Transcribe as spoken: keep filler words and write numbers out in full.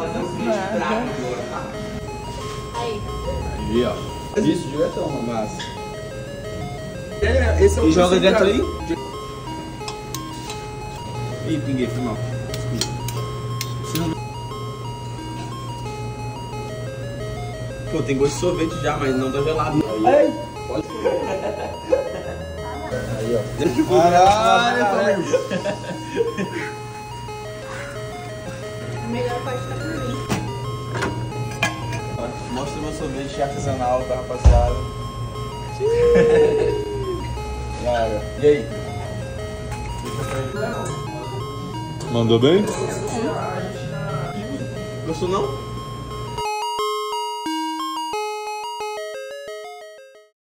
fazer um vídeo brabo agora, tá? Aí. E ó. Isso, diretão, mas. Esse é o E joga dentro aí? Ih, pinguei, foi mal. Pô, tem gosto de sorvete já, mas não tá gelado. Aí, Pode ser. aí, ó. Caralho, Caralho. A melhor parte tá por mim. Mostra meu sorvete artesanal, tá, rapaziada? Cara, e aí? Mandou bem? É. Gostou não?